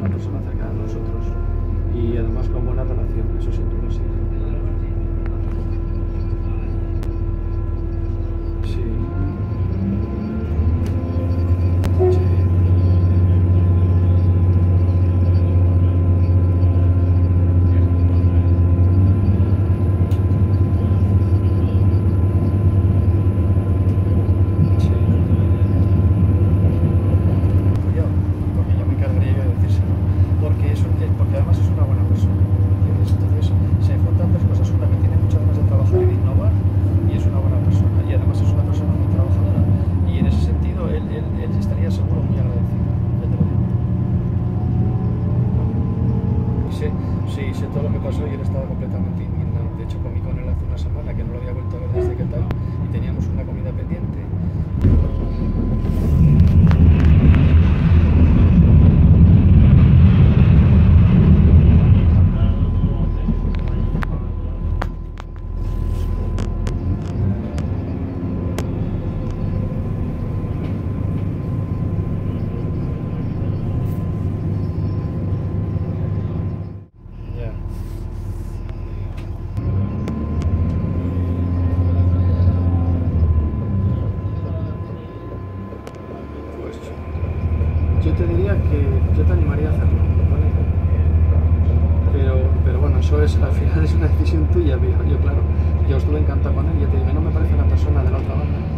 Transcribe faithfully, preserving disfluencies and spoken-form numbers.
una persona cercana a nosotros y además con buena relación, eso sin duda sí. Sí. Sí, sé todo lo que pasó y él estaba completamente indignado. De hecho, comí con él hace una semana, que no lo había vuelto a ver desde que tal, y teníamos una comida pendiente. Yo te diría que yo te animaría a hacerlo, ¿vale? Pero, pero bueno, eso es, al final es una decisión tuya, pero yo claro, yo estuve encantado con él, ya te digo, no me parece una persona de la otra banda.